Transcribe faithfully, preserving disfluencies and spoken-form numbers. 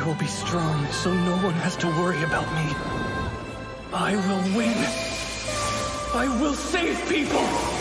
I will be strong, so no one has to worry about me. I will win. I will save people!